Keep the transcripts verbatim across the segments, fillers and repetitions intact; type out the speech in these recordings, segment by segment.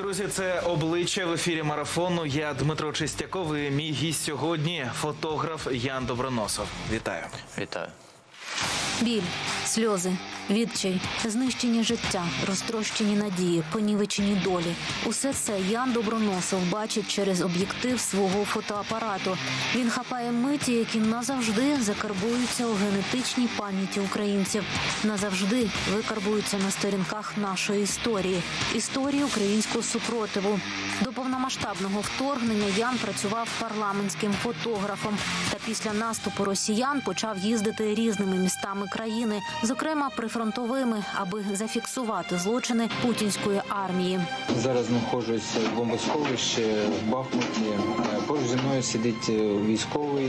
Друзі, це «Обличчя» в ефірі марафону. Я Дмитро Чистяков і мій гість сьогодні – фотограф Ян Доброносов. Вітаю. Вітаю. Біль, сльози, відчай, знищені життя, розтрощені надії, понівечені долі. Усе це Ян Доброносов бачить через об'єктив свого фотоапарату. Він хапає миті, які назавжди закарбуються у генетичній пам'яті українців. Назавжди викарбуються на сторінках нашої історії. Історії українського супротиву. До повномасштабного вторгнення Ян працював парламентським фотографом. Та після наступу росіян почав їздити різними містами країни, зокрема прифронтовими, аби зафіксувати злочини путінської армії. Зараз знаходжусь в бомбосховищі в Бахмуті. Поруч зі мною сидить військовий,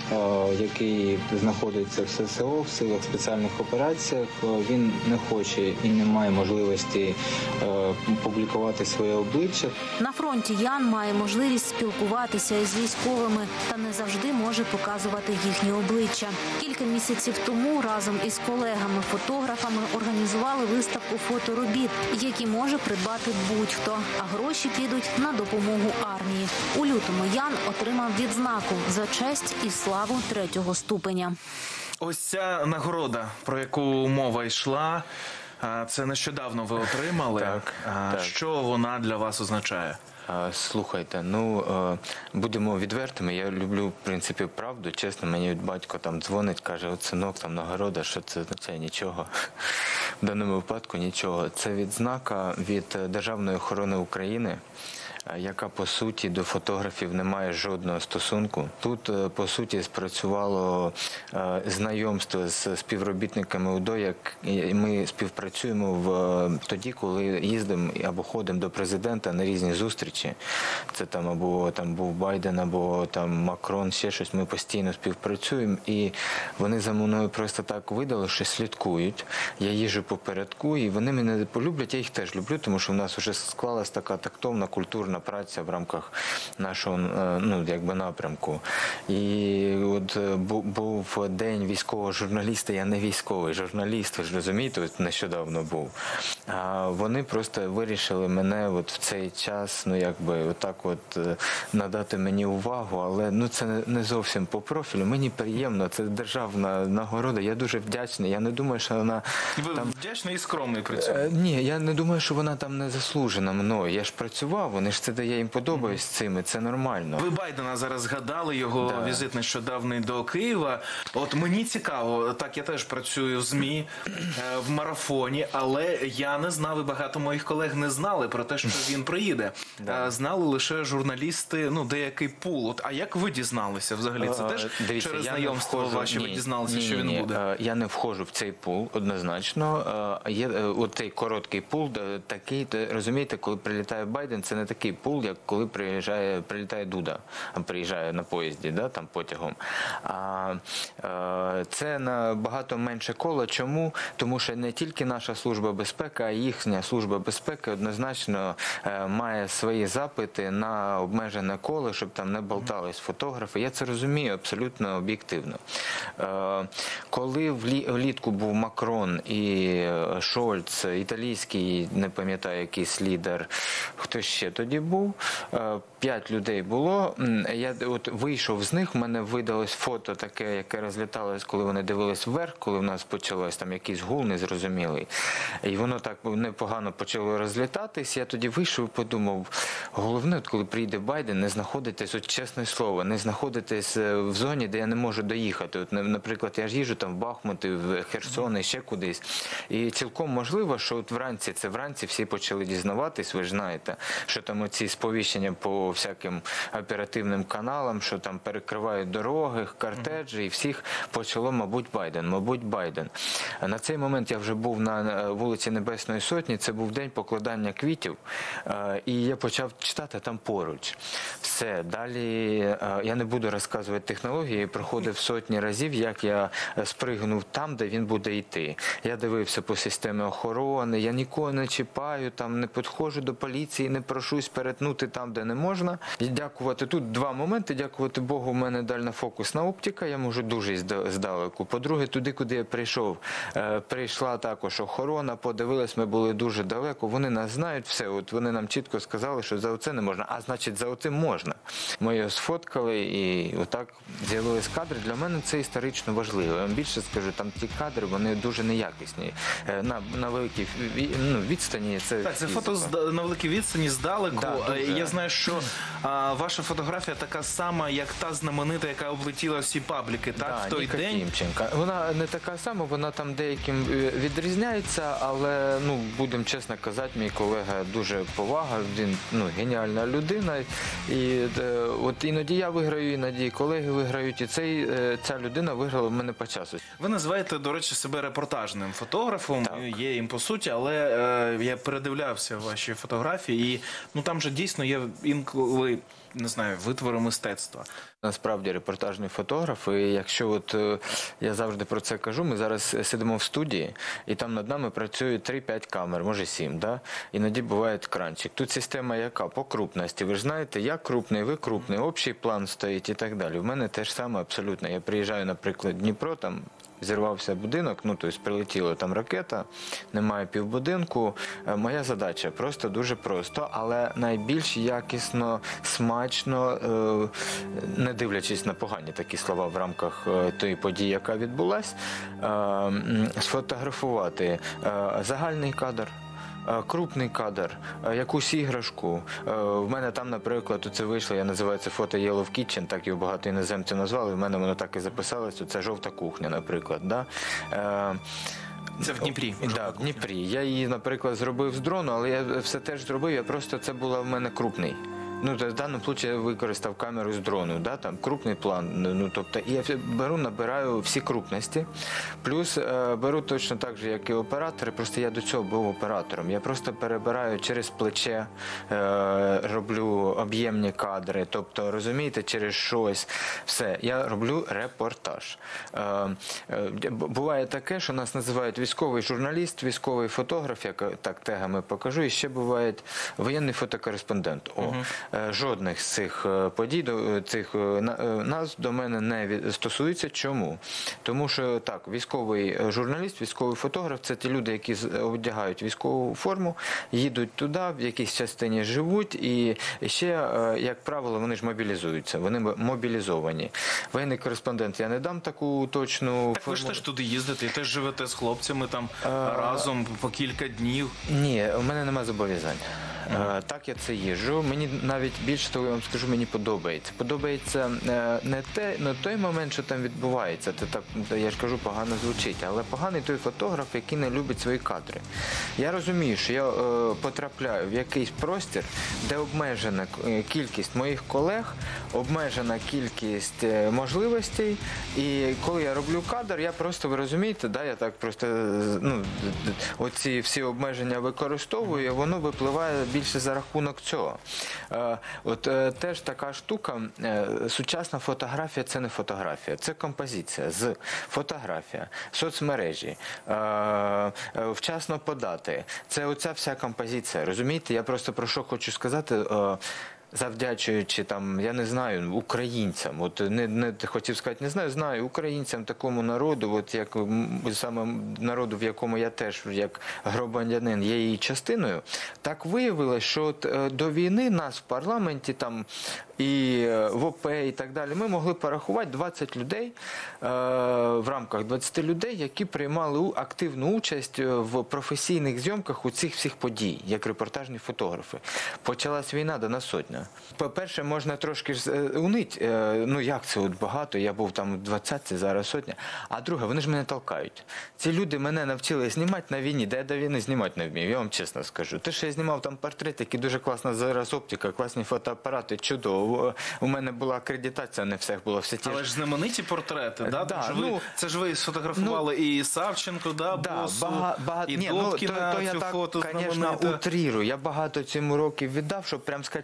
який знаходиться в ес се о, в силах спеціальних операціях. Він не хоче і не має можливості публікувати своє обличчя. На фронті Ян має можливість спілкуватися із військовими та не завжди може показувати їхні обличчя. Кілька місяців тому разом із колегами-фотографами організували виставку фоторобіт, які може придбати будь-хто, а гроші підуть на допомогу армії. У лютому Ян отримав відзнаку за честь і славу третього ступеня. Ось ця нагорода, про яку мова йшла, це нещодавно ви отримали. Так, так. Що вона для вас означає? Слухайте, ну, будемо відвертими, я люблю, в принципі, правду, чесно, мені батько там дзвонить, каже, от синок, там нагорода, що це означає? Нічого. В даному випадку нічого. Це відзнака від Державної охорони України, яка, по суті, до фотографів не має жодного стосунку. Тут, по суті, спрацювало знайомство з співробітниками УДО, як ми співпрацюємо в тоді, коли їздимо або ходимо до президента на різні зустрічі. Це там або там був Байден, або там Макрон, ще щось. Ми постійно співпрацюємо, і вони за мною просто так видали, що слідкують. Я їжджу попередку, і вони мене полюблять, я їх теж люблю, тому що в нас вже склалась така тактовна, культурна праця в рамках нашого, ну, якби напрямку. І от був день військового журналіста, я не військовий журналіст, ви ж розумієте, от нещодавно був. А вони просто вирішили мене от в цей час, ну, якби, отак от надати мені увагу, але, ну, це не зовсім по профілю. Мені приємно, це державна нагорода, я дуже вдячний. Я не думаю, що вона Ви там... вдячний і скромний при цьому? Ні, я не думаю, що вона там не заслужена мною. Я ж працював, вони ж це, де я їм подобаюсь з цими, це нормально. Ви Байдена зараз згадали, його да. візит нещодавний до Києва. От мені цікаво, так, я теж працюю в ЗМІ, в марафоні, але я не знав, і багато моїх колег не знали про те, що він приїде. Да. Знали лише журналісти, ну, деякий пул. От, а як ви дізналися взагалі? Це теж Дивіться, через знайомство вхожу... ваші ні, ви дізналися, ні, що він ні, буде? Я не входжу в цей пул, однозначно. Є от цей короткий пул, такий, розумієте, коли прилітає Байден, це не такий пул, як коли приїжджає, прилітає Дуда, приїжджає на поїзді, да, там потягом. А е, це набагато менше коло. Чому? Тому що не тільки наша служба безпеки, а їхня служба безпеки однозначно е, має свої запити на обмежене коло, щоб там не болтались фотографи. Я це розумію абсолютно об'єктивно. Е, коли влі, влітку був Макрон і Шольц, італійський, не пам'ятаю, якийсь лідер, хто ще тоді був, п'ять людей було, я от вийшов з них, в мене видалось фото таке, яке розліталось, коли вони дивились вверх, коли в нас почалось там якийсь гул незрозумілий. І воно так непогано почало розлітатись, я тоді вийшов і подумав, головне, от коли прийде Байден, не знаходитись, от чесне слово, не знаходитись в зоні, де я не можу доїхати. От, наприклад, я ж їжджу там в Бахмут, в Херсон і ще кудись. І цілком можливо, що от вранці, це вранці всі почали дізнаватись, ви ж знаєте, що там оці сповіщення по всяким оперативним каналам, що там перекривають дороги, кортеджі, і всіх почало, мабуть, Байден, мабуть, Байден. На цей момент я вже був на вулиці Небесної Сотні, це був день покладання квітів, і я почав читати там поруч. Все, далі я не буду розказувати технології, я проходив сотні разів, як я спригнув там, де він буде йти. Я дивився по системі охорони, я нікого не чіпаю, там не підходжу до поліції, не прошусь перетнути там, де не можна. І дякувати, тут два моменти, дякувати Богу, в мене дальнофокусна оптика, я можу дуже здалеку. По-друге, туди, куди я прийшов, прийшла також охорона, подивилась, ми були дуже далеко, вони нас знають, все, от вони нам чітко сказали, що за оце не можна, а значить за оце можна. Ми його сфоткали і отак з'явились кадри. Для мене це історично важливо. Я вам більше скажу, там ті кадри, вони дуже неякісні. На, на великій ну, відстані це... Так, це фото з, на великій відстані здалеку. Да, я знаю, що а, ваша фотографія така сама, як та знаменита, яка облетіла всі пабліки, так, да, в той Ніка день? Тімченка. Вона не така сама, вона там деяким відрізняється, але, ну, будемо чесно казати, мій колега дуже повага, він, ну, геніальна людина, і от іноді я виграю, іноді колеги виграють, і цей, ця людина виграла в мене по часу. Ви називаєте, до речі, себе репортажним фотографом, Так. Є їм по суті, але е, я передивлявся ваші фотографії, і ну там же дійсно є інколи, не знаю, витвори мистецтва. Насправді репортажний фотограф, і якщо от я завжди про це кажу, ми зараз сидимо в студії, і там над нами працює три-п'ять камер, може сім, да? Іноді буває екранчик. Тут система яка? По крупності. Ви ж знаєте, я крупний, ви крупний, общий план стоїть і так далі. У мене те ж саме абсолютно. Я приїжджаю, наприклад, в Дніпро, там зірвався будинок, ну, тобто прилетіла там ракета, немає півбудинку. Моя задача просто дуже просто, але найбільш якісно, смачно, не дивлячись на погані такі слова в рамках тієї події, яка відбулась, сфотографувати загальний кадр, крупний кадр, якусь іграшку. В мене там, наприклад, це вийшло, я називаю це фото Yellow Kitchen, так його багато іноземців назвали, в мене воно так і записалося, це жовта кухня, наприклад. Да? Це в Дніпрі? Так, в Дніпрі. Я її, наприклад, зробив з дрону, але я все теж зробив, я просто, це була в мене крупний. Ну, в даному випадку я використав камеру з дрону, да, там крупний план. Ну, тобто, я беру, набираю всі крупності, плюс е, беру точно так же, як і оператори, просто я до цього був оператором. Я просто перебираю через плече, е, роблю об'ємні кадри, тобто, розумієте, через щось. Все, я роблю репортаж. Е, е, буває таке, що нас називають військовий журналіст, військовий фотограф, як так тегами покажу, і ще буває воєнний фотокореспондент. О. Угу. Жодних з цих подій, цих назв до мене не стосується. Чому? Тому що так, військовий журналіст, військовий фотограф – це ті люди, які одягають військову форму, їдуть туди, в якійсь частині живуть, і ще, як правило, вони ж мобілізуються, вони мобілізовані. Воєнний кореспондент, я не дам таку точну так форму. Ви ж теж туди їздите, і теж живете з хлопцями там а... разом по кілька днів. Ні, у мене немає зобов'язань. Mm. Так, я це їжджу. Мені навіть більше того, я вам скажу, мені подобається. Подобається не, те, не той момент, що там відбувається. Це так, я ж кажу, погано звучить. Але поганий той фотограф, який не любить свої кадри. Я розумію, що я е, потрапляю в якийсь простір, де обмежена кількість моїх колег, обмежена кількість можливостей. І коли я роблю кадр, я просто, ви розумієте, да, я так просто, ну, оці всі обмеження використовую, і воно випливає більше за рахунок цього. От теж така штука, сучасна фотографія – це не фотографія, це композиція з фотографія, соцмережі, вчасно подати. Це оця вся композиція, розумієте? Я просто про що хочу сказати, завдячуючи там, я не знаю, українцям, от не, не хотів сказати, не знаю, знаю, українцям, такому народу, от як саме народу, в якому я теж, як громадянин, є її частиною, так виявилось, що от до війни нас в парламенті там і в ОП і так далі, ми могли порахувати двадцять людей, в рамках двадцяти людей, які приймали активну участь в професійних зйомках у цих всіх подій, як репортажні фотографи. Почалась війна, до нас сотня. По-перше, можна трошки унить, ну як це от багато, я був там двадцятці, зараз сотня. А друге, вони ж мене толкають. Ці люди мене навчили знімати на війні, де я до війни знімати не вмів, я вам чесно скажу. Те, що я знімав там портретики, дуже класна зараз оптика, класні фотоапарати, чудово. У мене була акредитація, не всіх було. Все ті Але ж... ж знамениті портрети, да? Да, ви, ну, це ж ви сфотографували ну, і Савченко, да, да, Босу, бага, бага... і Ні, Добкіна, ну, то, то цю я фото так, звісно, утрірую. Я багато цьому років віддав, щоб прям сказати, що не вмів.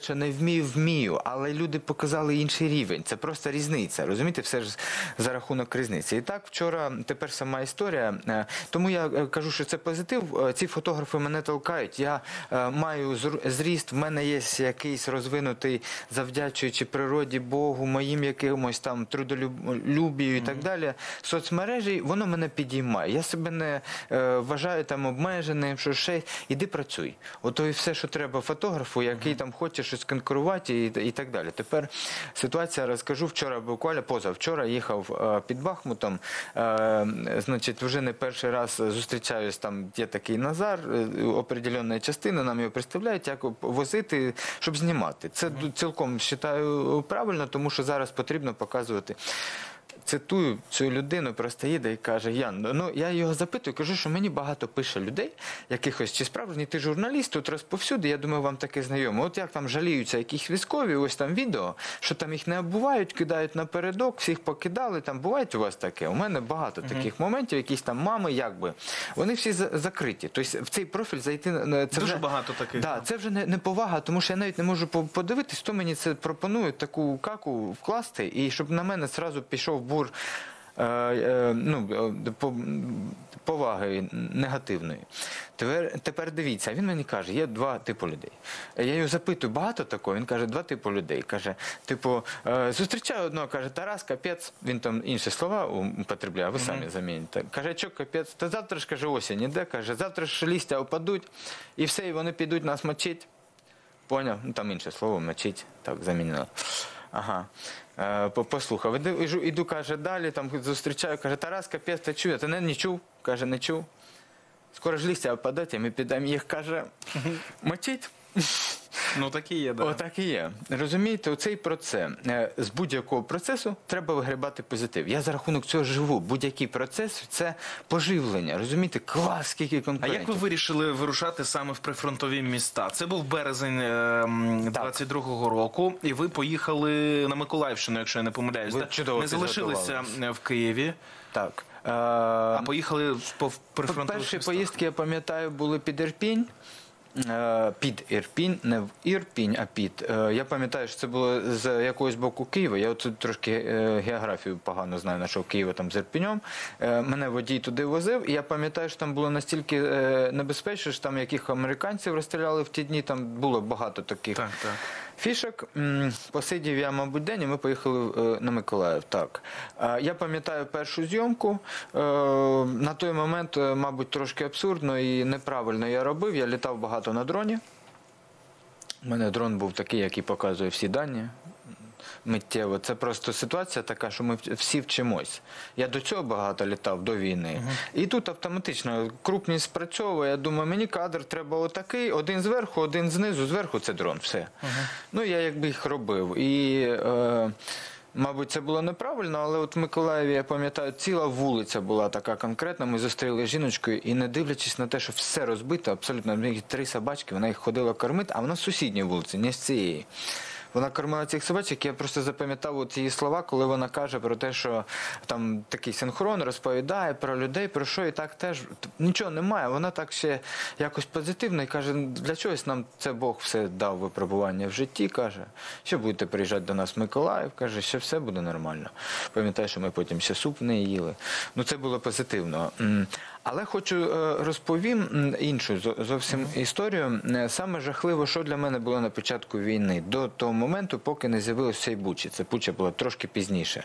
розумію, вмію, але люди показали інший рівень. Це просто різниця, розумієте, все ж за рахунок різниці. І так, вчора, тепер сама історія. Тому я кажу, що це позитив. Ці фотографи мене толкають. Я маю зріст, в мене є якийсь розвинутий, завдячуючи природі, Богу, моїм якимось там трудолюбію і так далі. Соцмережі, воно мене підіймає. Я себе не вважаю там обмеженим, що ще іди працюй. Ото і все, що треба фотографу, який там хоче щось конкурувати і, і так далі. Тепер ситуація, розкажу, вчора буквально, позавчора їхав е, під Бахмутом, е, значить, вже не перший раз зустрічаюсь, там є такий Назар, е, определенної частини, нам його представляють, як возити, щоб знімати. Це цілком вважаю правильно, тому що зараз потрібно показувати. Цитую цю людину, просто їде і каже: Ян, ну я його запитую, кажу, що мені багато пише людей, якихось, чи справжній ти журналіст, тут розповсюди, я думаю, вам таке знайомо. От як там жаліються якісь військові, ось там відео, що там їх не оббувають, кидають напередок, всіх покидали, там бувають у вас таке? У мене багато таких uh-huh. моментів, якісь там мами, якби, вони всі закриті. Тобто в цей профіль зайти, це дуже вже, багато таких. Да, це вже не, не повага, тому що я навіть не можу подивитись, хто мені це пропонує, таку каку вкласти, і щоб на мене зразу пішов бур Е, е, ну, поваги негативної. Тепер, тепер дивіться, він мені каже, є два типи людей. Я його запитую, багато такого? Він каже, два типи людей. Каже, типу, е, зустрічаю одного, каже, Тарас, капець, він там інші слова употребляє, а ви самі mm-hmm. заміните. Каже, що капець, та завтра ж, каже, осінь іде, каже, завтра ж листя опадуть, і все, і вони підуть нас мочить. Поняв? Ну, там інше слово, мочить, так, замінило. Ага. Е, послухав. Іду, іду, іду, каже, далі, там зустрічаю, каже, Тарас, капець, ти чує? Ти не, не чув? Каже, не чув. Скоро ж листя опадуть, і ми підемо їх, каже, мочить. Ну, так і є, да. Отак і є. Розумієте, оцей процес, з будь-якого процесу треба вигрібати позитив. Я за рахунок цього живу. Будь-який процес – це поживлення. Розумієте, клас, скільки конкурентів. А як ви вирішили вирушати саме в прифронтові міста? Це був березень двадцять другого року, і ви поїхали на Миколаївщину, якщо я не помиляюсь. Ви чудово не залишилися в Києві. Так. А поїхали по прифронтових Перші містах? поїздки, я пам'ятаю, були під Ірпінь. Під Ірпінь, не в Ірпінь, а під. Я пам'ятаю, що це було з якогось боку Києва. Я от трошки географію погано знаю нашого Києва там з Ірпінем. Мене водій туди возив, і я пам'ятаю, що там було настільки небезпечно, що там яких американців розстріляли в ті дні, там було багато таких так, так. фішок. Посидів я, мабуть, день, і ми поїхали на Миколаїв. Так. Я пам'ятаю першу зйомку. На той момент, мабуть, трошки абсурдно і неправильно я робив. Я літав багато на дроні. У мене дрон був такий, який показує всі дані миттєво. Це просто ситуація така, що ми всі вчимось. Я до цього багато літав, до війни. Uh-huh. І тут автоматично крупність спрацьовує. Я думаю, мені кадр треба отакий, один зверху, один знизу, зверху це дрон, все. Uh-huh. Ну, я якби їх робив. І... Е- Мабуть, це було неправильно, але от в Миколаєві, я пам'ятаю, ціла вулиця була така конкретна, ми зустріли жіночкою, і не дивлячись на те, що все розбито, абсолютно, в них три собачки, вона їх ходила кормити, а вона з сусідньої вулиці, не з цієї. Вона кормила цих собачок, я просто запам'ятав ці її слова, коли вона каже про те, що там такий синхрон розповідає про людей, про що, і так теж нічого немає. Вона так ще якось позитивно і каже, для чогось нам це Бог все дав випробування в житті, каже, що будете приїжджати до нас в Миколаїв, каже, що все буде нормально. Пам'ятаю, що ми потім ще суп не їли. Ну це було позитивно. Але хочу розповім іншу зовсім історію. Саме жахливо, що для мене було на початку війни, до того моменту, поки не з'явилося цей Бучі. Це Буча була трошки пізніше.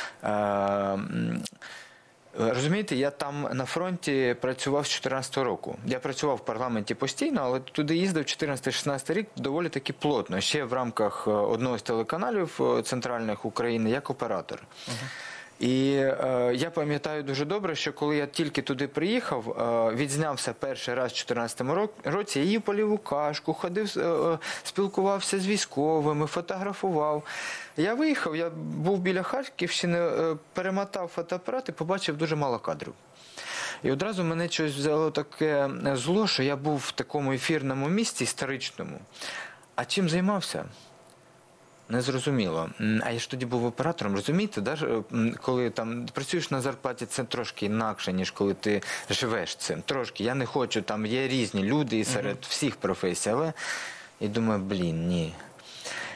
Розумієте, я там на фронті працював з чотирнадцятого року. Я працював в парламенті постійно, але туди їздив чотирнадцятий-шістнадцятий рік доволі таки плотно. Ще в рамках одного з телеканалів центральних України як оператор. Uh-huh. І е, я пам'ятаю дуже добре, що коли я тільки туди приїхав, е, відзнявся перший раз в чотирнадцятому році, я їв поліву кашку, ходив, е, спілкувався з військовими, фотографував. Я виїхав, я був біля Харківщини, е, перемотав фотоапарат і побачив дуже мало кадрів. І одразу мене щось взяло таке зло, що я був в такому ефірному місці історичному. А чим займався? Незрозуміло. А я ж тоді був оператором, розумієте, да? Коли там працюєш на зарплаті, це трошки інакше, ніж коли ти живеш цим. Трошки. Я не хочу, там є різні люди і серед всіх професій, але я думаю, блін, ні.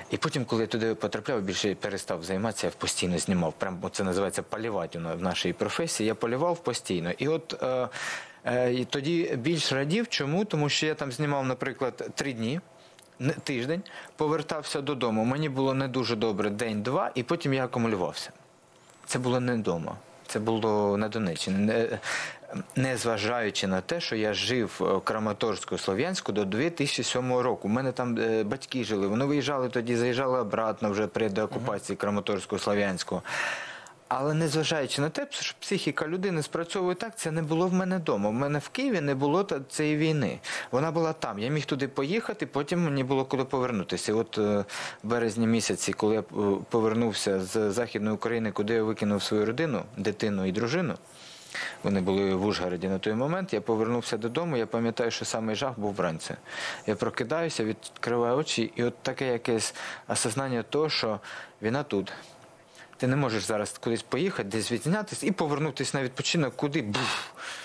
І потім, коли я туди потрапляв, більше перестав займатися, я постійно знімав. Прямо це називається полювати в нашій професії. Я полював постійно. І от е, е, і тоді більш радів. Чому? Тому що я там знімав, наприклад, три дні. Тиждень, повертався додому. Мені було не дуже добре день-два, і потім я акумулювався. Це було не вдома. Це було на Донеччині. Не, не зважаючи на те, що я жив в Краматорську, Слов'янську до дві тисячі сьомого року. У мене там е, батьки жили. Вони виїжджали тоді, заїжджали обратно вже при деокупації Краматорського, Слов'янського. Але незважаючи на те, що психіка людини спрацьовує так, це не було в мене вдома. В мене в Києві не було цієї війни. Вона була там. Я міг туди поїхати, потім мені було куди повернутися. І от в березні місяці, коли я повернувся з Західної України, куди я викинув свою родину, дитину і дружину, вони були в Ужгороді на той момент, я повернувся додому, я пам'ятаю, що самий жах був вранці. Я прокидаюся, відкриваю очі, і от таке якесь осознання того, що війна тут. Ти не можеш зараз кудись поїхати, десь відзнятися і повернутися на відпочинок, куди буф.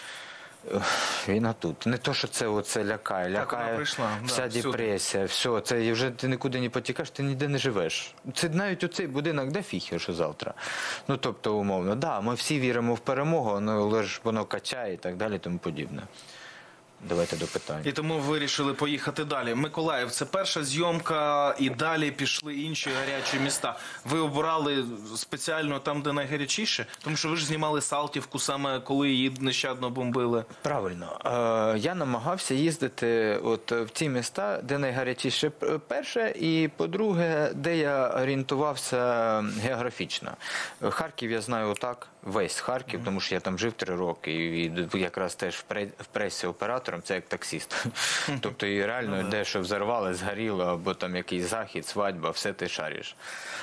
Війна тут. Не то, що це оце лякає. Лякає прийшла, вся да, депресія, все. Це вже ти нікуди не потікаєш, ти ніде не живеш. Це навіть оцей будинок, де фіг, що завтра. Ну, тобто, умовно, да, ми всі віримо в перемогу, але ж воно качає і так далі, тому подібне. Давайте до питань. І тому вирішили поїхати далі. Миколаїв – це перша зйомка, і далі пішли інші гарячі міста. Ви обирали спеціально там, де найгарячіше? Тому що ви ж знімали Салтівку саме, коли її нещадно бомбили. Правильно. Е, я намагався їздити от в ті міста, де найгарячіше перше, і по-друге, де я орієнтувався географічно. Харків я знаю отак, весь Харків, тому що я там жив три роки, і якраз теж в пресі оператор. Це як таксист. Тобто і реально де, що взорвали, згоріло, або там якийсь захід, свадьба, все ти шариш.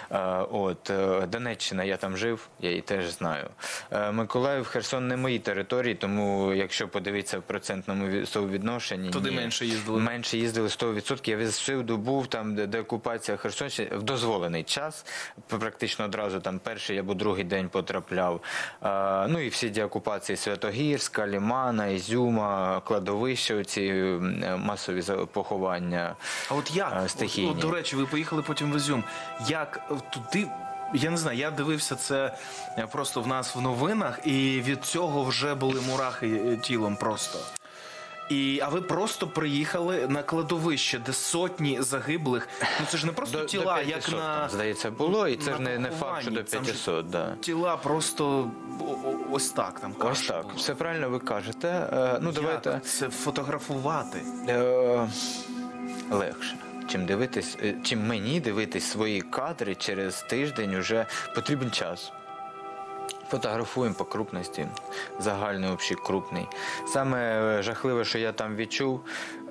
От, Донеччина, я там жив, я її теж знаю. Миколаїв, Херсон не мої території, тому якщо подивитися в процентному співвідношенні, туди менше їздили. Менше їздили сто відсотків. Я всюди був, там, де, де окупація Херсонщини, в дозволений час. Практично одразу там перший або другий день потрапляв. Ну і всі деокупації Святогірська, Лімана, Ізюма, Кладовища, ці масові поховання А от як? стихійні. От, до речі, ви поїхали потім в Ізюм. Як туди, я не знаю, я дивився це просто в нас в новинах, і від цього вже були мурахи тілом просто. І, а ви просто приїхали на кладовище, де сотні загиблих. Ну це ж не просто до, тіла, до п'ятсот, як на... Там, здається, було, і це ж не, не факт, що до п'ятсот. Да. Тіла просто ось так там. Ось так, було. все правильно ви кажете. Е, ну, Як давайте... це фотографувати? Е, легше. Чим дивитись, чим мені дивитись свої кадри через тиждень, уже потрібен час. Фотографуємо по крупності, загальний общий крупний. Саме жахливе, що я там відчув,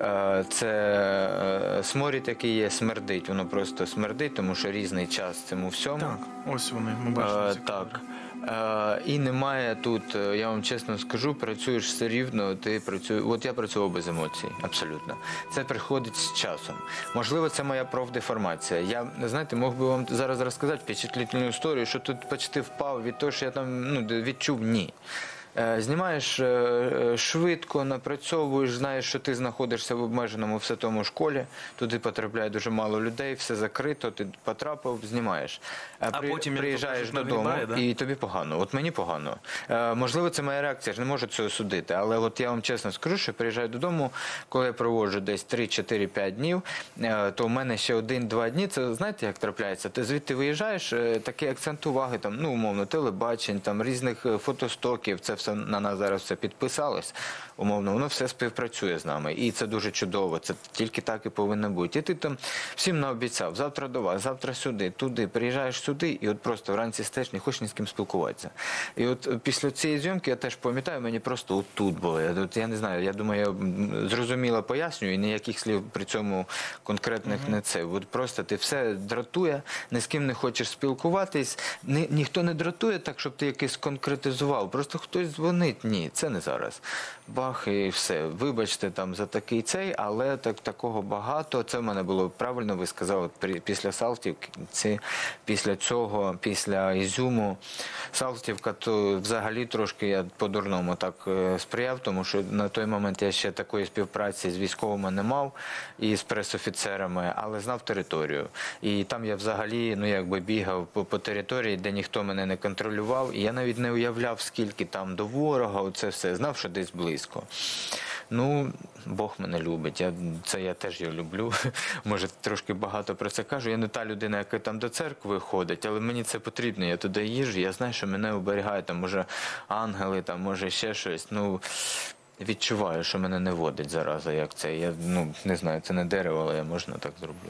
це сморід, який є, смердить. Воно просто смердить, тому що різний час цьому всьому. Так, ось вони, ми бачимо ці Так. кадри. Е, і немає тут, я вам чесно скажу, працюєш все рівно, ти працюєш, от я працював без емоцій, абсолютно. Це приходить з часом. Можливо, це моя профдеформація. Я, знаєте, мог би вам зараз розказати впечатлительну історію, що тут почти впав від того, що я там ну, відчув, ні. Знімаєш швидко, напрацьовуєш, знаєш, що ти знаходишся в обмеженому все тому школі, туди потрапляє дуже мало людей, все закрито, ти потрапив, знімаєш. А При, потім приїжджаєш покажеш, додому, нагрібає, да? і тобі погано. От мені погано. Можливо, це моя реакція, я ж не можу цього судити, але от я вам чесно скажу, що приїжджаю додому, коли я проводжу десь три, чотири, п'ять днів, то в мене ще один-два дні, це знаєте, як трапляється? Ти звідти виїжджаєш, такий акцент уваги, там, ну, умовно, телебачень, там, різних фотостоків, це все на нас зараз все підписалось, умовно, воно все співпрацює з нами. І це дуже чудово, це тільки так і повинно бути. І ти там всім наобіцяв, завтра до вас, завтра сюди, туди, приїжджаєш сюди, і от просто вранці стаєш, не хочеш ні з ким спілкуватися. І от після цієї зйомки, я теж пам'ятаю, мені просто отут було. Я, от, я не знаю, я думаю, я зрозуміло пояснюю, і ніяких слів при цьому конкретних mm-hmm. не це. От просто ти все дратує, ні з ким не хочеш спілкуватись, ні, ніхто не дратує так, щоб ти якийсь конкретизував. Просто хтось хтось дзвонить, ні, це не зараз. Бах, і все. Вибачте там за такий цей, але так, такого багато. Це в мене було правильно, ви сказали, при- після Салтівки, після цього, після Ізюму. Салтівка, то взагалі трошки я по-дурному так е, сприяв, тому що на той момент я ще такої співпраці з військовими не мав і з пресофіцерами, але знав територію. І там я взагалі, ну якби бігав по, по території, де ніхто мене не контролював, і я навіть не уявляв, скільки там до ворога, оце все, знав, що десь близько. Ну, Бог мене любить, я, це я теж його люблю. Може, трошки багато про це кажу. Я не та людина, яка там до церкви ходить, але мені це потрібно. Я туди їжджу, я знаю, що мене оберігають, там, може, ангели, там, може, ще щось. Ну, відчуваю, що мене не водить зараза, як це. Я, ну, не знаю, це не дерево, але я можна так зроблю.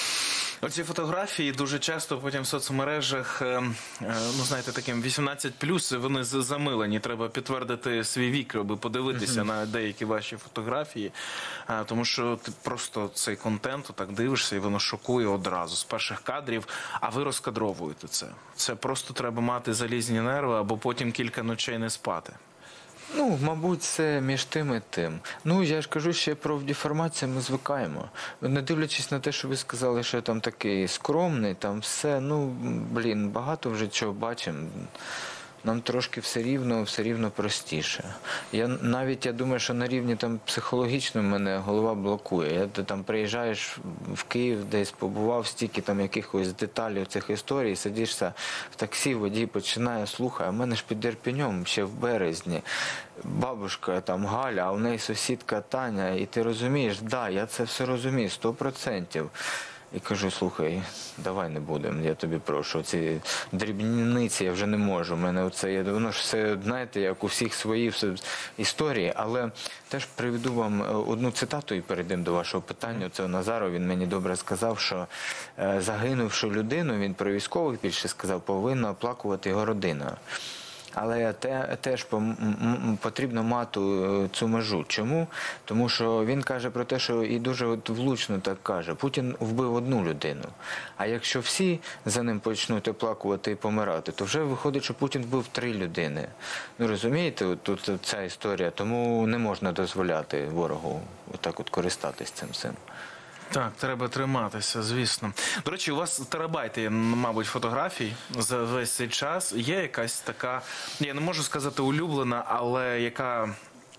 Оці фотографії дуже часто потім в соцмережах, е, е, ну знаєте, таким вісімнадцять плюс, вони з- замилені. Треба підтвердити свій вік, аби подивитися на деякі ваші фотографії. Е, тому що ти просто цей контент так дивишся, і воно шокує одразу з перших кадрів, а ви розкадровуєте це. Це просто треба мати залізні нерви, або потім кілька ночей не спати. Ну, мабуть, це між тим і тим. Ну, я ж кажу, ще про деформацію ми звикаємо. Не дивлячись на те, що ви сказали, що я там такий скромний, там все, ну, блін, багато вже чого бачимо. Нам трошки все рівно, все рівно простіше. Я навіть, я думаю, що на рівні там психологічному мене голова блокує. Я ти там приїжджаєш в Київ, десь побував, стільки там якихось деталей цих історій, сидишся в таксі, водій починає, слухай, а в мене ж під Ірпінем ще в березні бабушка там Галя, а у неї сусідка Таня, і ти розумієш, да, я це все розумію, сто процентів. І кажу, слухай, давай не будемо, я тобі прошу, ці дрібниці я вже не можу, у мене оце, я, воно ж все, знаєте, як у всіх свої все, історії, але теж приведу вам одну цитату і перейдемо до вашого питання, це Назаров, він мені добре сказав, що е, загинувши людину, він про військових більше сказав, повинна оплакувати його родина. Але те, теж потрібно мати цю межу. Чому? Тому що він каже про те, що і дуже от влучно так каже, Путін вбив одну людину. А якщо всі за ним почнуть оплакувати і помирати, то вже виходить, що Путін вбив три людини. Ну розумієте, от, тут ця історія, тому не можна дозволяти ворогу отак от користатись цим всім. Так, треба триматися, звісно. До речі, у вас терабайти, мабуть, фотографій за весь цей час. Є якась така, я не можу сказати улюблена, але яка,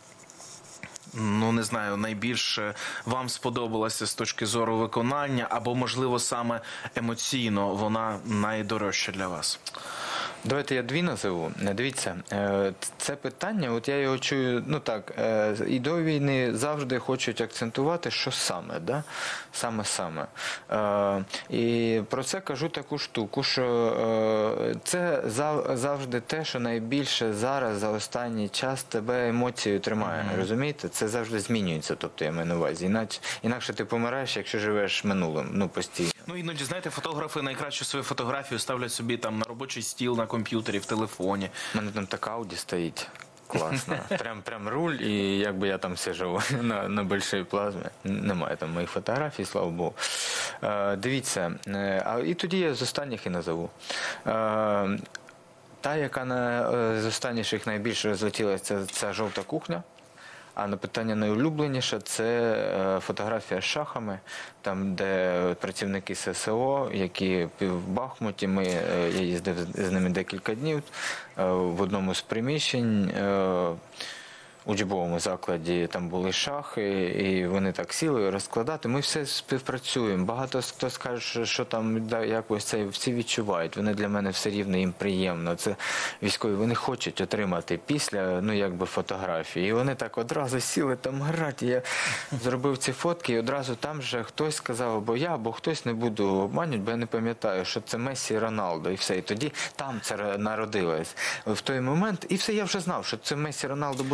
ну не знаю, найбільше вам сподобалася з точки зору виконання, або, можливо, саме емоційно вона найдорожча для вас? Давайте я дві назову. Дивіться, це питання, от я його чую, ну так, і до війни завжди хочуть акцентувати, що саме, да? Саме-саме. І про це кажу таку штуку, що це завжди те, що найбільше зараз за останній час тебе емоцією тримає, mm-hmm. розумієте? Це завжди змінюється, тобто я маю на увазі. Інакше, інакше ти помираєш, якщо живеш минулим, ну постійно. Ну іноді, знаєте, фотографи найкращу свою фотографію ставлять собі там на робочий стіл, на комп'ютері, в телефоні. У мене там така Ауді стоїть. Класно. Прям, прям руль, і якби я там сижу на, на большій плазмі. Немає там моїх фотографій, слава Богу. Е, дивіться, а і тоді я з останніх і назову. Е, та, яка на, з останніх найбільше розлетілася, це, це жовта кухня. А на питання найулюбленіше – це фотографія з шахами, там, де працівники С С О, які в Бахмуті, ми, я їздив з ними декілька днів, в одному з приміщень, у учбовому закладі там були шахи, і вони так сіли розкладати. Ми все співпрацюємо. Багато хто скаже, що там да, якось це всі відчувають. Вони для мене все рівно, їм приємно. Це військові, вони хочуть отримати після, ну якби фотографії. І вони так одразу сіли там грати. Я зробив ці фотки, і одразу там же хтось сказав, або я, або хтось, не буду обманювати, бо я не пам'ятаю, що це Месі і Роналдо, і все. І тоді там це народилось в той момент. І все, я вже знав, що це Месі і Роналдо буде в пості.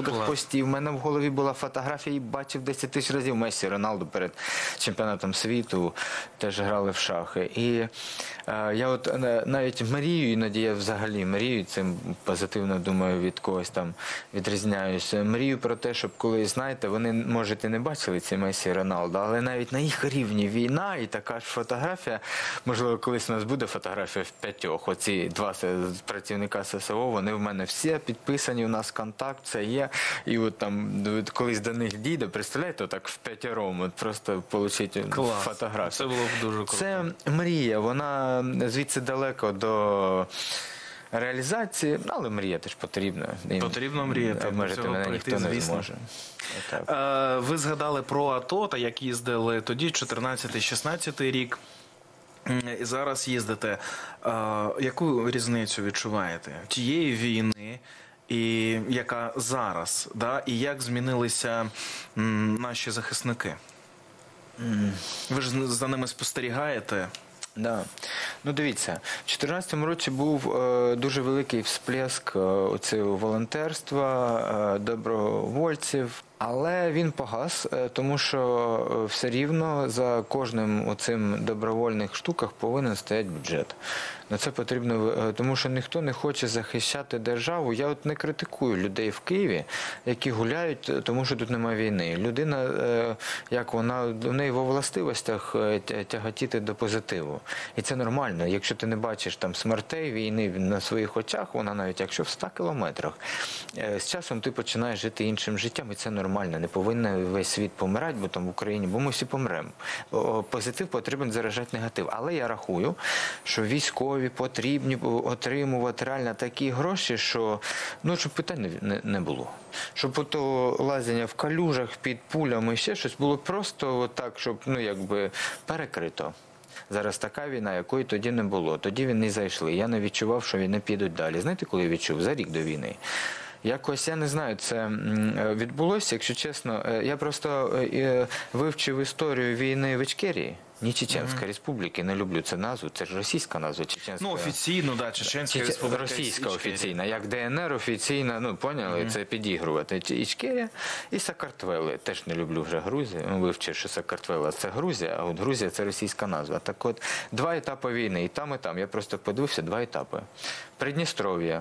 прості. В мене в голові була фотографія, і бачив десять тисяч разів Месі, Роналду перед чемпіонатом світу, теж грали в шахи. І е, я от е, навіть мрію, іноді я взагалі мрію, цим позитивно, думаю, від когось там відрізняюся. Мрію про те, щоб коли, знаєте, вони, може, і не бачили ці Месі і Роналду, але навіть на їх рівні війна і така ж фотографія, можливо, колись у нас буде фотографія в п'ятьох, оці два працівника ССО, вони в мене всі підписані, у нас контакт, це є, і от там, от колись до них дійде, представляєте, так в п'ятьором, от просто отримати фотографію. Це було б дуже круто. Це мрія, вона звідси далеко до реалізації, але мрія теж потрібна. Потрібно мріяти, Обмежити до цього мене прийти, ніхто не звісно. зможе. Отак. Е, Ви згадали про АТО, та як їздили тоді, чотирнадцятий-шістнадцятий рік. М, І зараз їздите. Е, Яку різницю відчуваєте тієї війни, і яка зараз, да? І як змінилися м, наші захисники? Ви ж за ними спостерігаєте. Да. Ну, дивіться, в дві тисячі чотирнадцятому році був е, дуже великий всплеск е, оцього волонтерства, е, добровольців, але він погас, е, тому що е, все рівно за кожним оцим добровольних штуках повинен стояти бюджет. На це потрібно, е, тому що ніхто не хоче захищати державу. Я от не критикую людей в Києві, які гуляють, тому що тут немає війни. Людина, е, як вона, в неї во властивостях е, тяготіти до позитиву. І це нормально. Якщо ти не бачиш там смертей, війни на своїх очах, вона навіть якщо в ста кілометрах, е, з часом ти починаєш жити іншим життям, і це нормально. Не повинен весь світ помирати, бо там в Україні, бо ми всі помремо. Позитив потрібен заражати негатив. Але я рахую, що військові потрібні отримувати реально такі гроші, що, ну, щоб питань не, не було. Щоб ото лазення в калюжах під пулями, ще щось було просто так, щоб, ну, якби перекрито. Зараз така війна, якої тоді не було. Тоді вони зайшли. Я не відчував, що вони підуть далі. Знаєте, коли я відчув? За рік до війни. Якось, я не знаю, це відбулося, якщо чесно. Я просто вивчив історію війни в Ічкерії. Не Чеченська mm-hmm. республіки, не люблю цю назву, це ж російська назва. Чеченська. Ну, офіційно, да, Чеченська Чечен... республіка. Російська офіційна, як ДНР офіційна, ну, поняли, mm-hmm. це підігрувати. Ічкерія і Сакартвели. Теж не люблю вже Грузію, вивчив, що Сакартвела це Грузія, а от Грузія це російська назва. Так от, два етапи війни, і там, і там. Я просто подивився, два етапи. Придністров'я,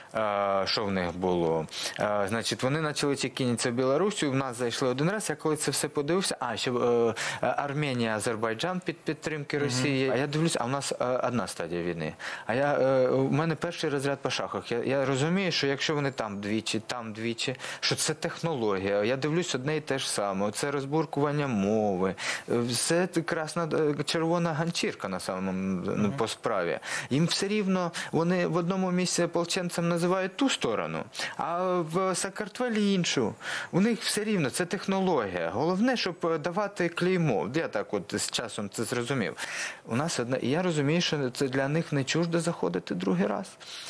що в них було. Значить, вони почали чекінитися в Білорусі, в нас зайшли один раз, я коли це все подивився, а, ще Арменія, Азербайджан під підтримки Росії. Mm-hmm. А я дивлюся, а в нас одна стадія війни. А я, у мене перший розряд по шахах. Я, я розумію, що якщо вони там двічі, там двічі, що це технологія. Я дивлюсь одне і те ж саме. Це розбуркування мови. Це красна, червона ганчірка на самому, mm-hmm. по справі. Їм все рівно, вони в одному місці ополченцем називають ту сторону, а в Сакартвелі іншу. У них все рівно, це технологія. Головне, щоб давати клеймо. Я так от з часом це зрозумів. У нас одна, і я розумію, що це для них не чуждо заходити другий раз.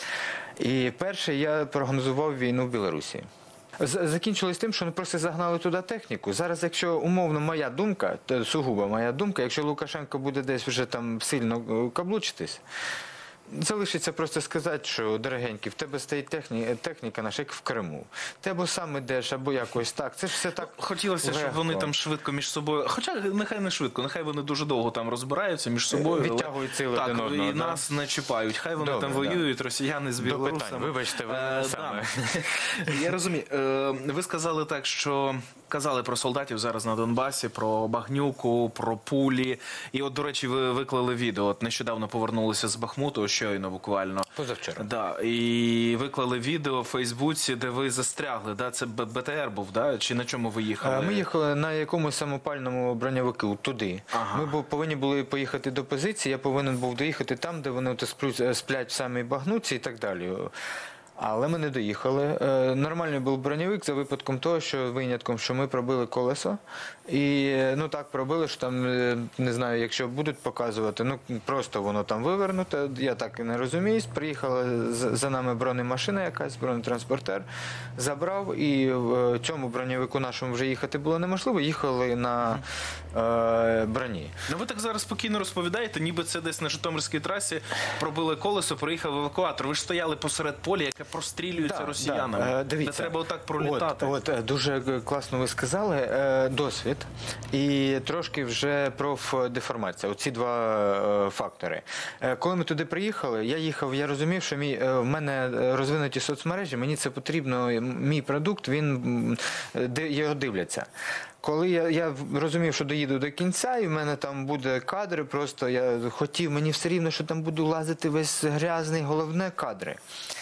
І перше, я прогнозував війну в Білорусі. Закінчилось тим, що вони просто загнали туди техніку. Зараз, якщо умовно моя думка, то сугубо моя думка, якщо Лукашенко буде десь вже там сильно каблучитись, залишиться просто сказати, що, дорогенький, в тебе стоїть техніка, техніка наша, як в Криму. Ти або сам ідеш, або якось так. Це ж все так хотілося, легко. Щоб вони там швидко між собою, хоча нехай не швидко, нехай вони дуже довго там розбираються між собою. Відтягують сили так, один одного. І да? нас не чіпають. Хай вони Добре, там воюють, да. Росіяни з білорусами. Вибачте, ви е, саме. Да. Я розумію. Е, ви сказали так, що казали про солдатів зараз на Донбасі, про багнюку, про пулі. І от, до речі, ви виклали відео. От нещодавно повернулися з Бахмуту, щойно буквально. Позавчора. Да, і виклали відео в Фейсбуці, де ви застрягли. Да? Це БТР був, да? Чи на чому ви їхали? Ми їхали на якомусь самопальному броньовику, туди. Ага. Ми повинні були поїхати до позиції, я повинен був доїхати там, де вони сплять в самій Бахмуці і так далі. Але ми не доїхали. Нормальний був броньовик за випадком того, що винятком, що ми пробили колесо. І, ну так, пробили, що там, не знаю, якщо будуть показувати, ну просто воно там вивернуте, я так і не розуміюсь. Приїхала за нами бронемашина якась, бронетранспортер, забрав, і в цьому броньовику нашому вже їхати було неможливо, їхали на е, броні. Ну ви так зараз спокійно розповідаєте, ніби це десь на Житомирській трасі пробили колесо, приїхав евакуатор. Ви ж стояли посеред поля, яке прострілюються Да, росіянами. да, е, Не дивіться. треба отак пролітати. От, от, дуже класно ви сказали. Е, Досвід і трошки вже профдеформація. Оці два е, фактори. Е, Коли ми туди приїхали, я їхав, я розумів, що мій, е, в мене розвинуті соцмережі, мені це потрібно, мій продукт, він, м, де його дивляться. Коли я, я розумів, що доїду до кінця, і в мене там буде кадри, просто я хотів, мені все рівно, що там буду лазити весь грязний, головне кадри.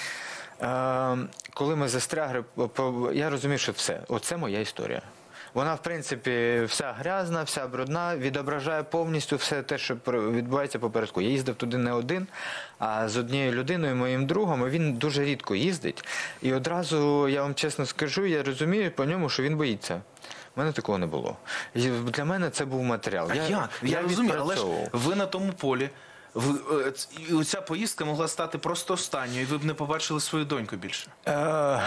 Е, коли ми застрягли, я розумів, що все, оце моя історія. Вона, в принципі, вся грязна, вся брудна, відображає повністю все те, що відбувається попередку. Я їздив туди не один, а з однією людиною, моїм другом, і він дуже рідко їздить. І одразу, я вам чесно скажу, я розумію по ньому, що він боїться. У мене такого не було. І для мене це був матеріал. А я, як? Я, я розумію, але ж відпрацьовував. ви на тому полі, ви, е, ц- і ця поїздка могла стати просто останньою, і ви б не побачили свою доньку більше. Е,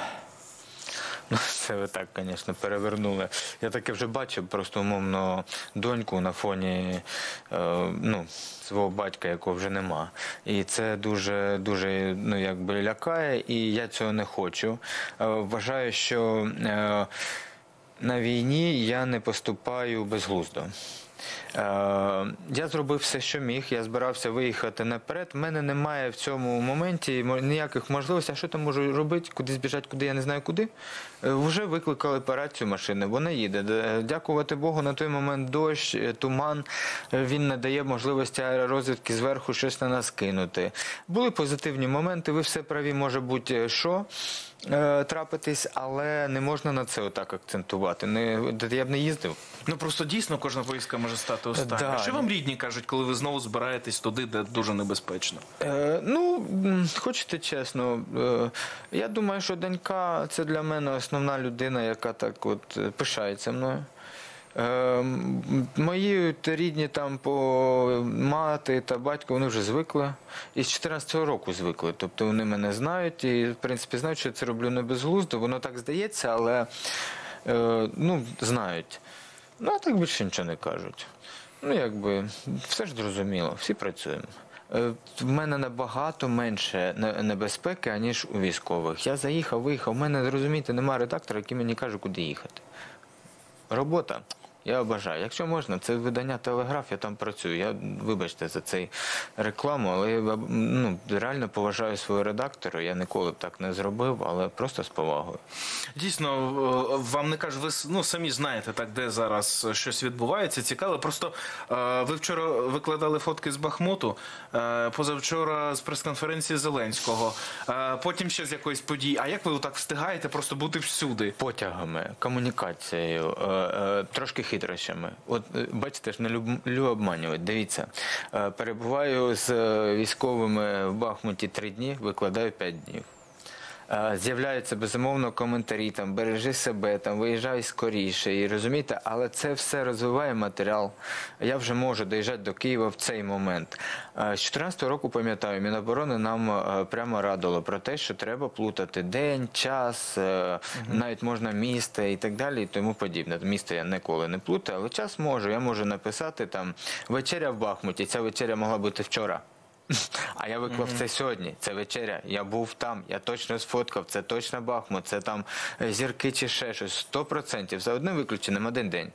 Ну, це ви так, звісно, перевернули. Я таке вже бачив, просто умовно доньку на фоні е, ну, свого батька, якого вже нема. І це дуже, дуже ну, якби лякає, і я цього не хочу. Е, вважаю, що е, на війні я не поступаю безглуздо. Е, Я зробив все, що міг, я збирався виїхати наперед. У мене немає в цьому моменті ніяких можливостей. А що там можу робити? Куди збіжати, куди, я не знаю куди. Е, Вже викликали операцію машини, вона їде. Д- Дякувати Богу, на той момент дощ, е, туман, е, він не дає можливості аеророзвідки зверху щось на нас кинути. Були позитивні моменти, ви все праві, може бути що е, трапитись, але не можна на це отак акцентувати. Не, я б не їздив. Ну просто дійсно кожна поїздка може стати останньою. Да. Що вам рідні кажуть, коли ви знову збираєтесь туди, де дуже небезпечно? Е, ну, м, хочете чесно, е, я думаю, що донька – це для мене основна людина, яка так от е, пишається мною. Е, м, мої та рідні там по мати та батько, вони вже звикли. І з чотирнадцятого року звикли. Тобто вони мене знають і, в принципі, знають, що я це роблю не безглуздо. Воно так здається, але, е, ну, знають. Ну, а так більше нічого не кажуть. Ну, якби, все ж зрозуміло, всі працюємо. Е, В мене набагато менше не- небезпеки, аніж у військових. Я заїхав, виїхав, у мене, розумієте, немає редактора, який мені каже, куди їхати. Робота. Я обожаю. Якщо можна, це видання «Телеграф», я там працюю. Я, вибачте за цей рекламу, але я ну, реально поважаю свого редактора. Я ніколи б так не зробив, але просто з повагою. Дійсно, е, вам не кажуть, ви с- ну, самі знаєте, так, де зараз щось відбувається. Цікаво. Просто е, ви вчора викладали фотки з Бахмуту, е, позавчора з прес-конференції Зеленського, е, потім ще з якоїсь події. А як ви так встигаєте просто бути всюди? Потягами, комунікацією, е, е, трошки хитрощами. От е, бачите, ж не люблю обманювати. Дивіться, е, перебуваю з е, військовими в Бахмуті три дні, викладаю п'ять днів. Е, З'являються, безумовно, коментарі, там, бережи себе, там, виїжджай скоріше, і розумієте, але це все розвиває матеріал. Я вже можу доїжджати до Києва в цей момент. Е, З чотирнадцятого року, пам'ятаю, Міноборони нам е, прямо радило про те, що треба плутати день, час, е, навіть можна місто і так далі, і тому подібне. Місто я ніколи не плутаю, але час можу. Я можу написати там вечеря в Бахмуті, ця вечеря могла бути вчора. А я виклав це сьогодні, це вечеря, я був там, я точно сфоткав, це точно Бахмут, це там е, зірки чи ще щось, сто процентів, за одним виключенням один день.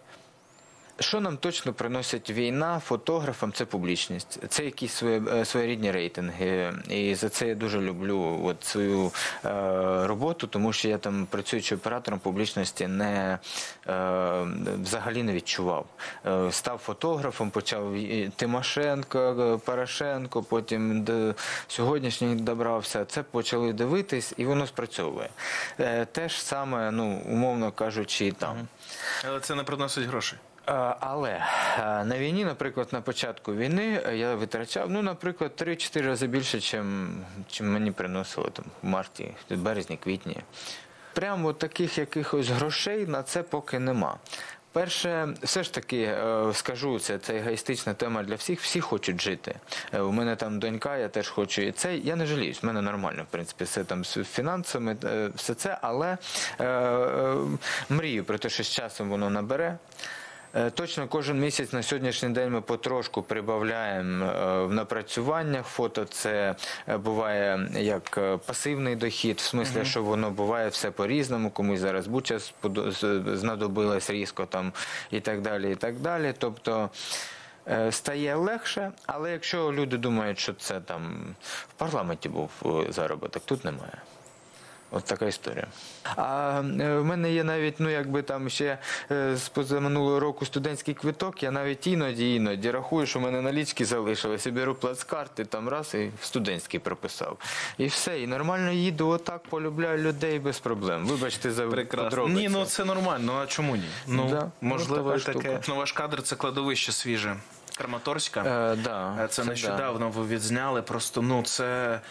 Що нам точно приносить війна фотографам – це публічність. Це якісь свої, е, своєрідні рейтинги. І за це я дуже люблю от свою е, роботу, тому що я там, працюючи оператором, публічності не, е, взагалі не відчував. Е, став фотографом, почав і Тимошенко, Порошенко, потім до сьогоднішніх добрався. Це почали дивитись, і воно спрацьовує. Е, те ж саме, ну, умовно кажучи, і там. Але це не приносить грошей. Е, Але е, на війні, наприклад, на початку війни я витрачав, ну, наприклад, три-чотири рази більше, чим, чим мені приносили там в марті, березні, квітні. Прямо таких якихось грошей на це поки нема. Перше, все ж таки, е, скажу, це, це егоїстична тема для всіх, всі хочуть жити. Е, У мене там донька, я теж хочу і це, я не жаліюсь, в мене нормально, в принципі, все там з фінансами, е, все це, але е, е, мрію про те, що з часом воно набере. Точно кожен місяць на сьогоднішній день ми потрошку прибавляємо в напрацюваннях. Фото це буває як пасивний дохід, в смислі, що воно буває все по-різному, комусь зараз Буча знадобилась різко там і так далі, і так далі. Тобто стає легше, але якщо люди думають, що це там в парламенті був заробіток, тут немає. От така історія. А в мене є навіть, ну якби там ще з позаминулого року студентський квиток, я навіть іноді, іноді рахую, що в мене налічки залишилися, беру плацкарти, там раз і студентський прописав. І все, і нормально їду отак, полюбляю людей без проблем. Вибачте за подробиці. Ні, ну це нормально, а чому ні? Ну, да, можливо, ну, таке. Ну, ваш кадр – це кладовище свіже. Краматорська. Е, да, це, це нещодавно да. ви відзняли, просто, ну, це...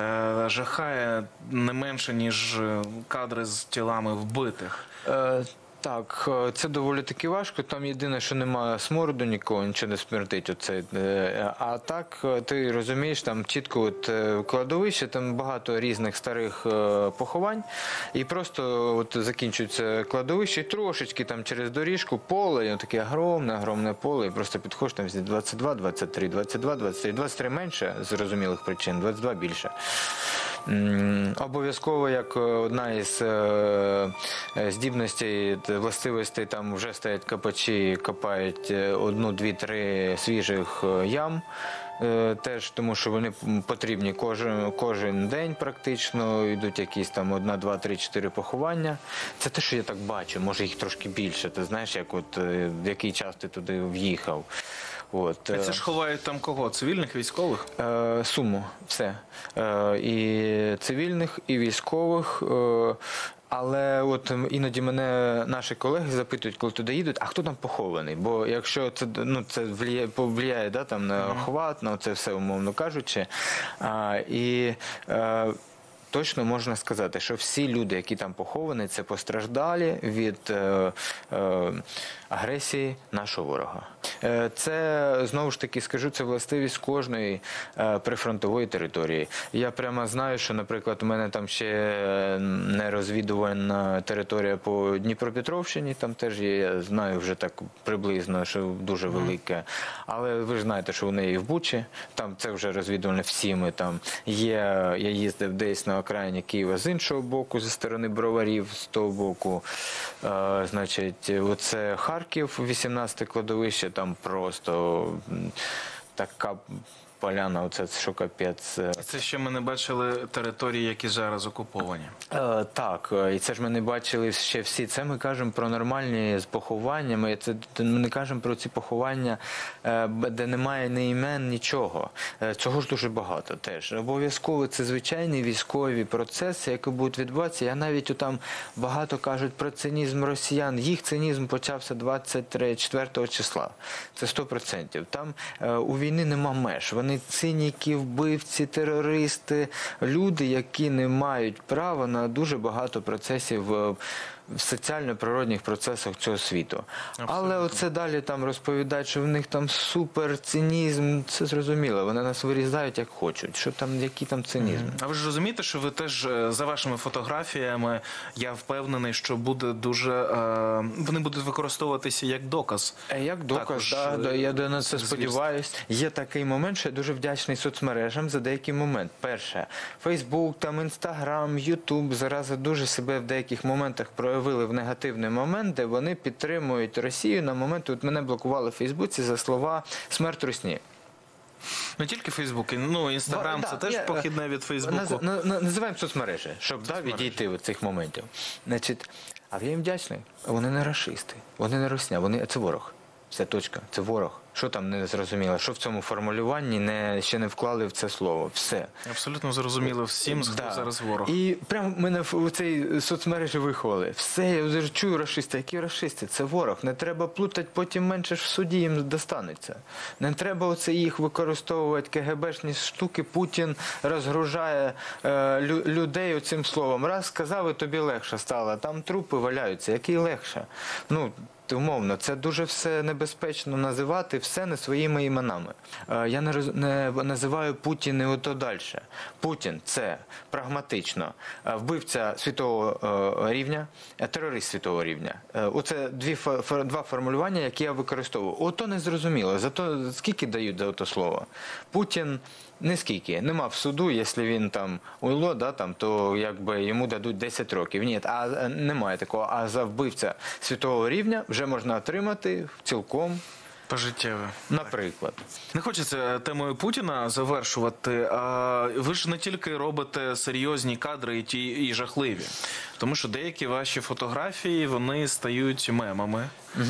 жахає не менше, ніж кадри з тілами вбитих. Е, так, це доволі таки важко. Там єдине, що немає смороду нікого, нічого не смердить. Оце. А так, ти розумієш, там чітко от кладовище, там багато різних старих поховань. І просто от закінчується кладовище, і трошечки там через доріжку поле, таке огромне, огромне поле, і просто підходиш там двадцять два, двадцять три, двадцять два, двадцять три, двадцять три менше з зрозумілих причин, двадцять два більше. Обов'язково, як одна із здібностей, властивостей, там вже стоять копачі, копають одну, дві, три свіжих ям. Теж тому, що вони потрібні кожен, кожен день практично, йдуть якісь там одна, два, три, чотири поховання. Це те, що я так бачу, може їх трошки більше, ти знаєш, як от, в який час ти туди в'їхав. От. А це ж ховають там кого? Цивільних, військових? Е, суму, все. Е, і цивільних, і військових. Е, але от іноді мене наші колеги запитують, коли туди їдуть, а хто там похований? Бо якщо це, ну, це влияє, повлияє, да, там, на охват, на це все, умовно кажучи. А, і е, точно можна сказати, що всі люди, які там поховані, це постраждалі від е, е, агресії нашого ворога. Е, це, знову ж таки, скажу, це властивість кожної е, прифронтової території. Я прямо знаю, що, наприклад, у мене там ще не розвідувана територія по Дніпропетровщині, там теж є, я знаю вже так приблизно, що дуже велике. Але ви ж знаєте, що вони і в Бучі, там це вже розвідувано всі ми там. Є, я їздив десь на окраїні Києва з іншого боку, зі сторони Броварів, з того боку. Е, значить, оце Харків, вісімнадцяте кладовище, там просто така поляна, оце що капець. Це ще ми не бачили території, які зараз окуповані. Е, так, і це ж ми не бачили ще всі. Це ми кажемо про нормальні з похованнями, це ми не кажемо про ці поховання, де немає ні імен, нічого. Цього ж дуже багато теж. Обов'язково це звичайні військові процеси, які будуть відбуватися. Я навіть там багато кажуть про цинізм росіян. Їх цинізм почався двадцять четвертого числа. Це сто відсотків. Там у війни нема меж. Вони циніки, вбивці, терористи, люди, які не мають права на дуже багато процесів в соціально-природних процесах цього світу. Абсолютно. Але оце далі там розповідають, що в них там супер цинізм, це зрозуміло, вони нас вирізають як хочуть, що там, який там цинізм. А ви ж розумієте, що ви теж за вашими фотографіями, я впевнений, що буде дуже, е, вони будуть використовуватися як доказ. Як доказ, Також, да, да, я на це звісно. сподіваюся. Є такий момент, що я дуже вдячний соцмережам за деякий момент. Перше, Фейсбук, там Інстаграм, Ютуб зараз дуже себе в деяких моментах проявили в негативний момент, де вони підтримують Росію на момент, от мене блокували в Фейсбуці за слова «смерть русні». Не тільки Фейсбук, ну, Інстаграм, це да, теж я, похідне від Фейсбуку. Наз, на, називаємо соцмережі, щоб да, відійти від цих моментів. Значить, а я їм вдячний. Вони не рашисти, вони не русня, вони, це ворог. Все, точка, це ворог. Що там не зрозуміло? Що в цьому формулюванні не, ще не вклали в це слово? Все. Абсолютно зрозуміло всім, хто да. зараз ворог. І прямо мене в цій соцмережі виховали. Все, я вже чую рашисти. Які рашисти? Це ворог. Не треба плутати, потім менше ж в суді їм достанеться. Не треба оце їх використовувати, КГБшні штуки. Путін розгружає е, лю, людей оцим словом. Раз сказав, і тобі легше стало. Там трупи валяються. Який легше? Ну, умовно, це дуже все небезпечно називати все не своїми іменами. Е, Я не, роз- не називаю Путін і ото далі. Путін – це прагматично е, вбивця світового е, рівня, е, терорист світового рівня. Е, Оце дві, фо- фо- два формулювання, які я використовую. Ото не зрозуміло. Зато скільки дають за ото слово? Путін не скільки. Нема в суду, якщо він там уйло, да, там, то якби йому дадуть десять років. Ні, а е, немає такого. А за вбивця світового рівня вже можна отримати цілком, Пожиттєве. наприклад. Не хочеться темою Путіна завершувати. А ви ж не тільки робите серйозні кадри і ті і жахливі, тому що деякі ваші фотографії вони стають мемами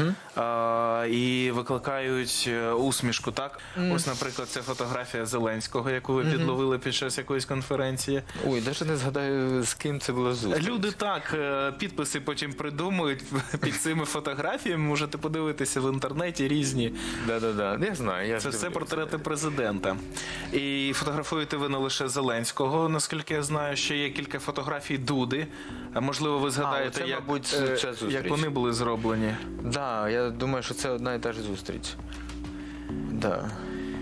а, і викликають е, усмішку. Так, ось, наприклад, це фотографія Зеленського, яку ви підловили під час якоїсь конференції. Ой, навіть не згадаю, з ким це було зустріч. Люди так е, підписи потім придумують під цими фотографіями. Можете подивитися в інтернеті різні. Да-да-да, я знаю. Я Це все дивлюся. портрети президента. І фотографуєте ви не лише Зеленського, наскільки я знаю, ще є кілька фотографій Дуди. А можливо, ви згадаєте, оце, як, мабуть, е, ця зустріч. як вони були зроблені. Да, я думаю, що це одна і та ж зустріч. Да.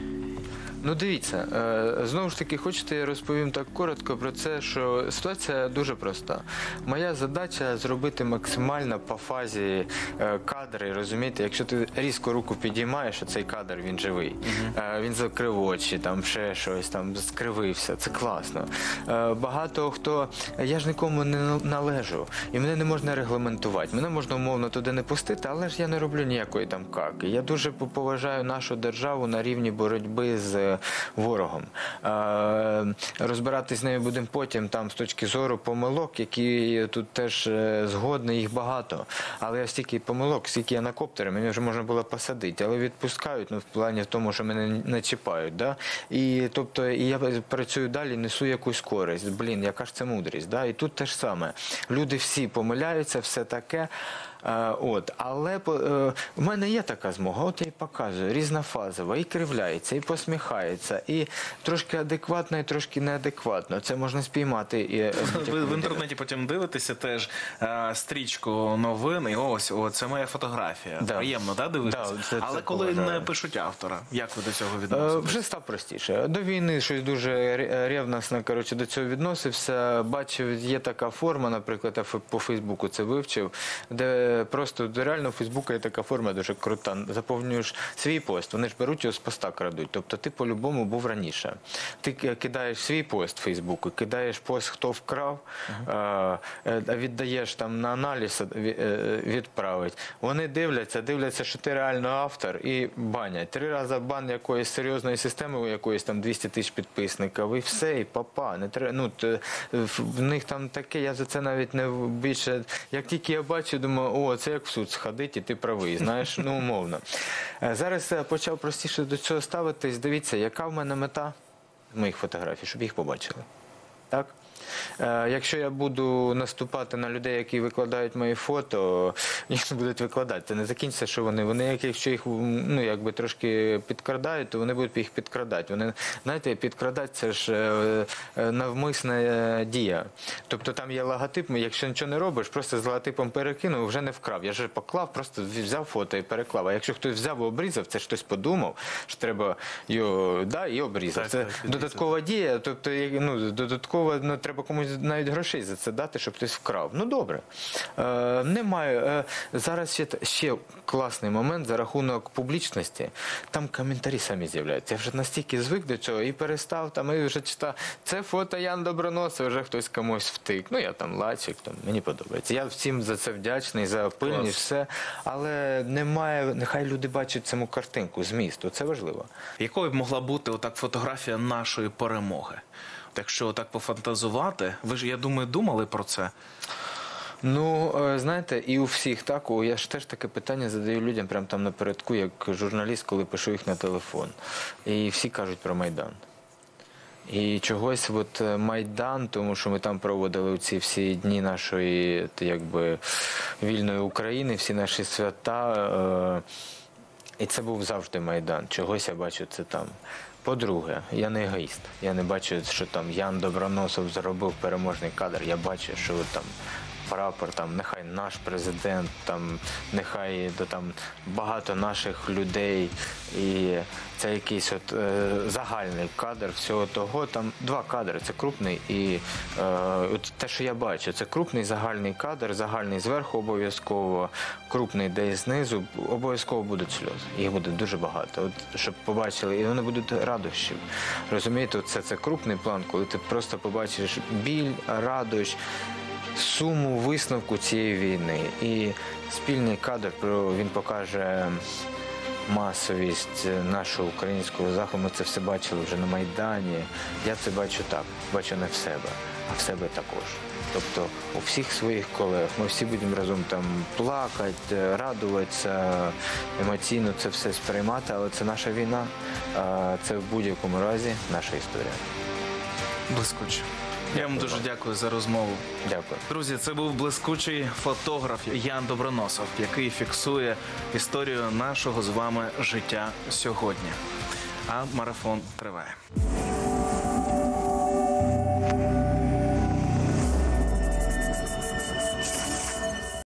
Ну, дивіться, е, знову ж таки, хочете, я розповім так коротко про це, що ситуація дуже проста. Моя задача зробити максимально по фазі е, кадри, розумієте, якщо ти різко руку підіймаєш, цей кадр, він живий. Е, він закрив очі, там ще щось, там скривився, це класно. Е, багато хто, я ж нікому не належу, і мене не можна регламентувати. Мене можна умовно туди не пустити, але ж я не роблю ніякої там каки. Я дуже поважаю нашу державу на рівні боротьби з ворогом. Е, розбиратись з нею будемо потім, там, з точки зору помилок, які тут теж е, згодні, їх багато. Але я стільки помилок, стільки я на коптері, мені вже можна було посадити, але відпускають, ну, в плані в тому, що мене не чіпають. Да? І, тобто, і я працюю далі, несу якусь користь. Блін, яка ж це мудрість. Да? І тут те ж саме. Люди всі помиляються, все таке. Е, от. Але е, в мене є така змога, от я і показую, різнофазова, і кривляється, і посміхається, і трошки адекватно, і трошки неадекватно. Це можна спіймати. І, е, Ви в інтернеті потім дивитеся теж е, стрічку новин, і ось, о, це моя фотографія. Да. Приємно, да, дивитися? Да, це- Але це коли поважаю. не пишуть автора, як ви до цього Е, відноситесь? Вже став простіше. До війни щось дуже ре- ревносно, коротше, до цього відносився. Бачив, є така форма, наприклад, я фе- по Фейсбуку це вивчив, де просто реально у Фейсбука є така форма дуже крута. Заповнюєш свій пост, вони ж беруть його з поста крадуть. Тобто ти по-любому був раніше. Ти ки- кидаєш свій пост в Фейсбуку, кидаєш пост, хто вкрав, е, е, віддаєш там на аналіз, е, е, відправить. Вони дивляться, дивляться, що ти реально автор, і банять. Три рази бан якоїсь серйозної системи, у якоїсь там двісті тисяч підписників, і все, і папа. Не треба, ну, т- в в них там таке, я за це навіть не в- більше. Як тільки я бачу, думаю, о, це як в суд сходить, і ти правий, знаєш, ну, умовно. Е, Зараз я почав простіше до цього ставитись. Дивіться, яка в мене мета моїх фотографій, щоб їх побачили. Так? Е, Якщо я буду наступати на людей, які викладають мої фото, їх не будуть викладати. Це не закінчиться, що вони. Вони, як- якщо їх, ну, якби трошки підкрадають, то вони будуть їх підкрадати. Вони, знаєте, підкрадати – це ж е, е, навмисна е, дія. Тобто там є логотип, якщо нічого не робиш, просто з логотипом перекинув, вже не вкрав. Я ж поклав, просто взяв фото і переклав. А якщо хтось взяв і обрізав, це ж хтось подумав, що треба його, да, і обрізав. Так, Це так, підрізав. додаткова дія, тобто, як- ну, додатково, ну, треба комусь навіть грошей за це дати, щоб хтось вкрав. Ну, добре. Е, немає. Е, зараз ще, т- ще класний момент за рахунок публічності. Там коментарі самі з'являються. Я вже настільки звик до цього і перестав, там, і вже читав, це фото Ян Доброносов, вже хтось комусь втик. Ну, я там лачик, там, мені подобається. Я всім за це вдячний, за пильність, Клас. все. Але немає, нехай люди бачать саму картинку, зміст. Це важливо. Якою б могла бути отак фотографія нашої перемоги? От якщо так пофантазувати, ви ж, я думаю, думали про це? Ну, е, знаєте, і у всіх так, о, я ж теж таке питання задаю людям прямо там напередку, як журналіст, коли пишу їх на телефон. І всі кажуть про Майдан. І чогось от е, Майдан, тому що ми там проводили ці всі дні нашої, т- якби, вільної України, всі наші свята. Е, і це був завжди Майдан. Чогось я бачу це там. По-друге, я не егоїст. Я не бачу, що там Ян Доброносов зробив переможний кадр. Я бачу, що там прапор, там нехай наш президент, там нехай до там багато наших людей, і це якийсь от е, загальний кадр всього того. Там два кадри. Це крупний і е, от те, що я бачу, це крупний загальний кадр, загальний зверху обов'язково, крупний де знизу, обов'язково будуть сльози. Їх буде дуже багато. От щоб побачили, і вони будуть радощів. Розумієте, це це крупний план, коли ти просто побачиш біль, радощ, суму, висновку цієї війни. І спільний кадр, він покаже масовість нашого українського заходу. Ми це все бачили вже на Майдані. Я це бачу так, бачу не в себе, а в себе також. Тобто у всіх своїх колег ми всі будемо разом там плакати, радуватися, емоційно це все сприймати, але це наша війна, це в будь-якому разі наша історія. Блискуче. Я вам дуже дякую за розмову. Дякую. Друзі, це був блискучий фотограф Ян Доброносов, який фіксує історію нашого з вами життя сьогодні. А марафон триває.